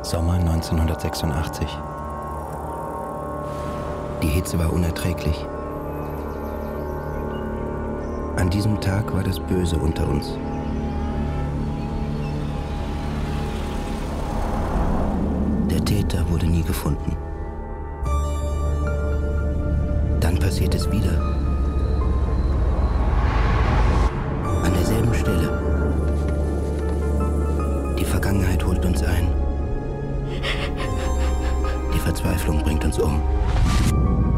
Sommer 1986. Die Hitze war unerträglich. An diesem Tag war das Böse unter uns. Der Täter wurde nie gefunden. Dann passiert es wieder. An derselben Stelle. Die Vergangenheit holt uns ein. Die Verzweiflung bringt uns um.